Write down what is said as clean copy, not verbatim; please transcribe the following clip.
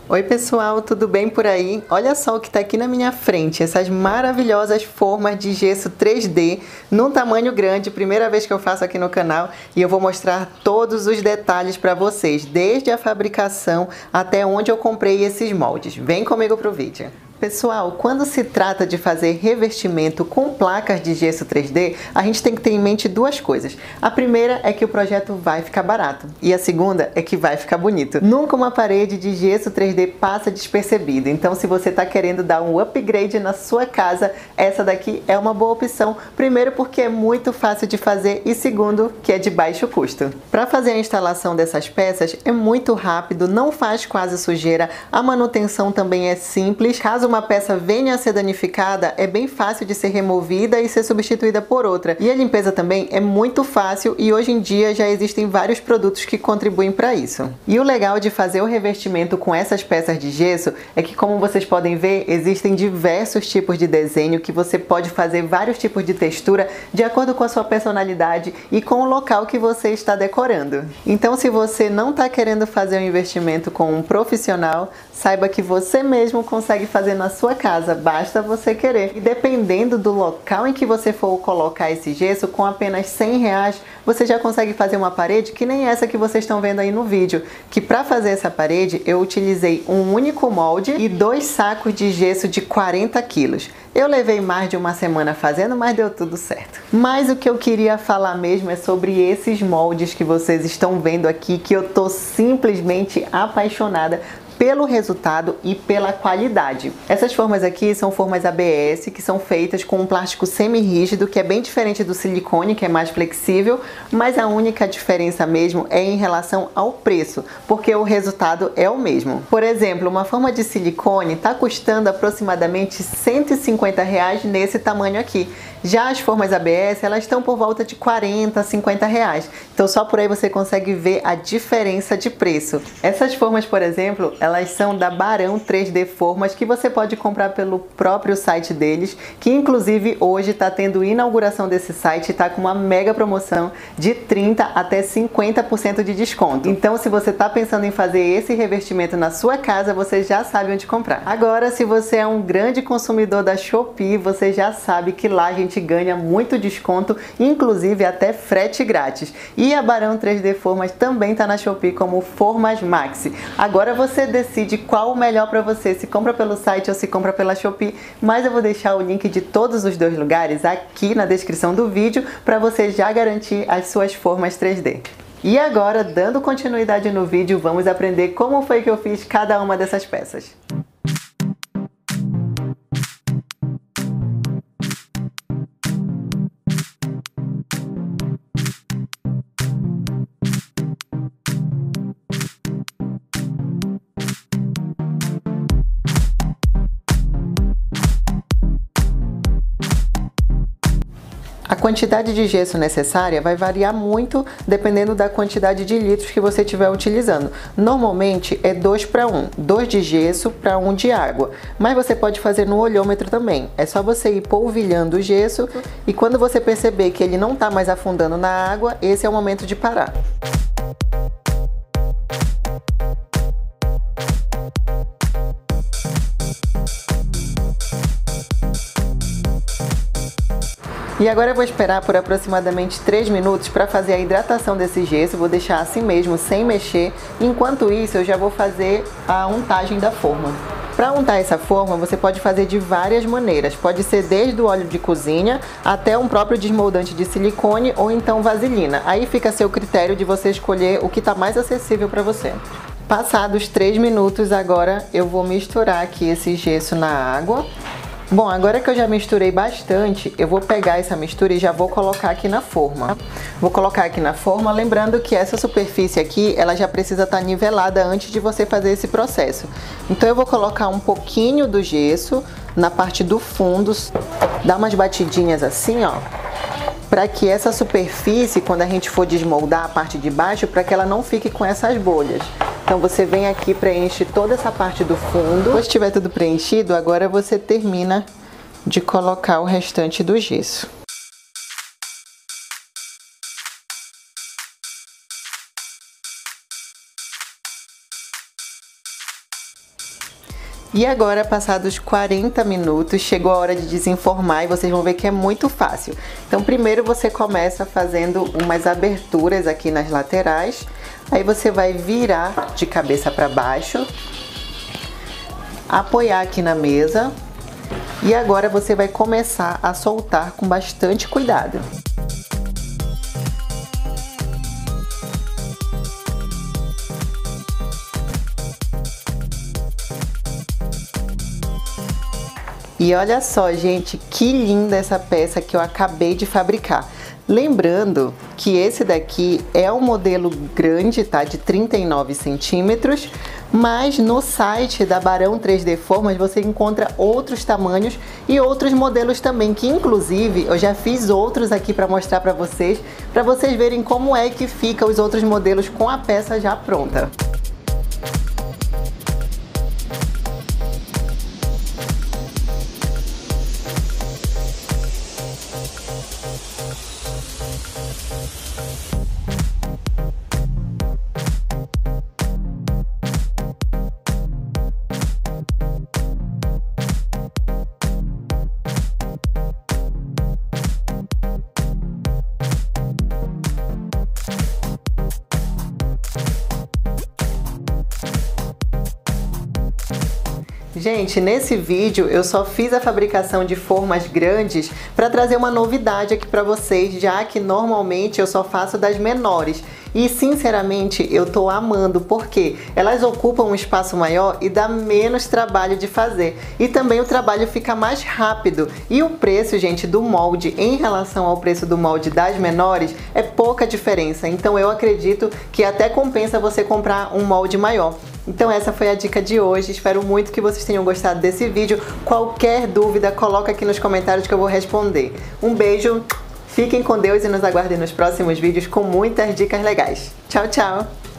Oi pessoal, tudo bem por aí? Olha só o que está aqui na minha frente, essas maravilhosas formas de gesso 3D num tamanho grande, primeira vez que eu faço aqui no canal e eu vou mostrar todos os detalhes para vocês, desde a fabricação até onde eu comprei esses moldes. Vem comigo pro vídeo. Pessoal, quando se trata de fazer revestimento com placas de gesso 3D, a gente tem que ter em mente duas coisas. A primeira é que o projeto vai ficar barato e a segunda é que vai ficar bonito. Nunca uma parede de gesso 3D passa despercebida, então se você está querendo dar um upgrade na sua casa, essa daqui é uma boa opção. Primeiro porque é muito fácil de fazer e segundo que é de baixo custo. Para fazer a instalação dessas peças é muito rápido, não faz quase sujeira, a manutenção também é simples. Caso uma peça venha a ser danificada, é bem fácil de ser removida e ser substituída por outra. E a limpeza também é muito fácil e hoje em dia já existem vários produtos que contribuem para isso. E o legal de fazer o revestimento com essas peças de gesso é que, como vocês podem ver, existem diversos tipos de desenho que você pode fazer vários tipos de textura de acordo com a sua personalidade e com o local que você está decorando. Então, se você não está querendo fazer um investimento com um profissional, saiba que você mesmo consegue fazer na sua casa, basta você querer. E dependendo do local em que você for colocar esse gesso, com apenas R$100 você já consegue fazer uma parede que nem essa que vocês estão vendo aí no vídeo, que para fazer essa parede eu utilizei um único molde e 2 sacos de gesso de 40 quilos. Eu levei mais de uma semana fazendo, mas deu tudo certo. Mas o que eu queria falar mesmo é sobre esses moldes que vocês estão vendo aqui, que eu tô simplesmente apaixonada pelo resultado e pela qualidade. Essas formas aqui são formas ABS, que são feitas com um plástico semi-rígido, que é bem diferente do silicone, que é mais flexível, mas a única diferença mesmo é em relação ao preço, porque o resultado é o mesmo. Por exemplo, uma forma de silicone está custando aproximadamente R$150 nesse tamanho aqui. Já as formas ABS, elas estão por volta de R$40, R$50. Então só por aí você consegue ver a diferença de preço. Essas formas, por exemplo, elas são da Barão 3D Formas, que você pode comprar pelo próprio site deles, que inclusive hoje está tendo inauguração desse site e está com uma mega promoção de 30% até 50% de desconto. Então se você está pensando em fazer esse revestimento na sua casa, você já sabe onde comprar. Agora, se você é um grande consumidor da Shopee, você já sabe que lá a gente ganha muito desconto, inclusive até frete grátis. E a Barão 3D Formas também está na Shopee como Formas Maxi. Agora você decide qual o melhor para você, se compra pelo site ou se compra pela Shopee, mas eu vou deixar o link de todos os dois lugares aqui na descrição do vídeo para você já garantir as suas formas 3D. E agora, dando continuidade no vídeo, vamos aprender como foi que eu fiz cada uma dessas peças. A quantidade de gesso necessária vai variar muito dependendo da quantidade de litros que você estiver utilizando. Normalmente é 2 para 1, 2 de gesso para 1 de água, mas você pode fazer no olhômetro também. É só você ir polvilhando o gesso e quando você perceber que ele não está mais afundando na água, esse é o momento de parar. E agora eu vou esperar por aproximadamente 3 minutos para fazer a hidratação desse gesso, vou deixar assim mesmo, sem mexer. Enquanto isso, eu já vou fazer a untagem da forma. Para untar essa forma, você pode fazer de várias maneiras. Pode ser desde o óleo de cozinha até um próprio desmoldante de silicone ou então vaselina. Aí fica a seu critério de você escolher o que está mais acessível para você. Passados 3 minutos, agora eu vou misturar aqui esse gesso na água. Bom, agora que eu já misturei bastante, eu vou pegar essa mistura e já vou colocar aqui na forma. Vou colocar aqui na forma, lembrando que essa superfície aqui, ela já precisa estar nivelada antes de você fazer esse processo. Então eu vou colocar um pouquinho do gesso na parte do fundo, dar umas batidinhas assim, ó, para que essa superfície, quando a gente for desmoldar a parte de baixo, para que ela não fique com essas bolhas. Então você vem aqui, preenche toda essa parte do fundo. Depois que tiver tudo preenchido, agora você termina de colocar o restante do gesso. E agora, passados 40 minutos, chegou a hora de desenformar e vocês vão ver que é muito fácil. Então, primeiro você começa fazendo umas aberturas aqui nas laterais. Aí você vai virar de cabeça para baixo, apoiar aqui na mesa. E agora você vai começar a soltar com bastante cuidado. E olha só, gente, que linda essa peça que eu acabei de fabricar. Lembrando que esse daqui é um modelo grande, tá? De 39 centímetros, mas no site da Barão 3D Formas você encontra outros tamanhos e outros modelos também, que inclusive eu já fiz outros aqui para mostrar para vocês verem como é que fica os outros modelos com a peça já pronta. Gente, nesse vídeo eu só fiz a fabricação de formas grandes para trazer uma novidade aqui para vocês, já que normalmente eu só faço das menores. E sinceramente eu tô amando, porque elas ocupam um espaço maior e dá menos trabalho de fazer. E também o trabalho fica mais rápido. E o preço, gente, do molde em relação ao preço do molde das menores é pouca diferença. Então eu acredito que até compensa você comprar um molde maior. Então essa foi a dica de hoje, espero muito que vocês tenham gostado desse vídeo. Qualquer dúvida, coloca aqui nos comentários que eu vou responder. Um beijo, fiquem com Deus e nos aguardem nos próximos vídeos com muitas dicas legais. Tchau, tchau!